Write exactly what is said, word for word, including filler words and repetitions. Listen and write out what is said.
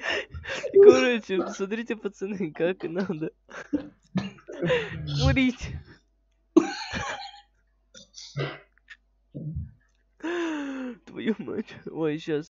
Короче, смотрите, пацаны, как надо курить. Твою мать. Ой, сейчас.